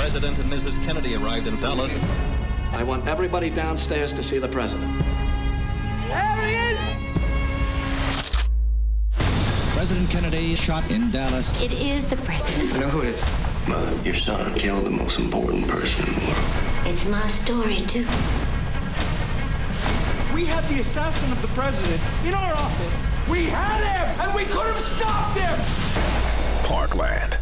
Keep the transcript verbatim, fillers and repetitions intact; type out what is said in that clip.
President and Missus Kennedy arrived in Dallas. I want everybody downstairs to see the president. There he is! President Kennedy shot in Dallas. It is the president. I know who it is. Mother, your son killed the most important person in the world. It's my story, too. We had the assassin of the president in our office. We had him, and we could have stopped him! Parkland.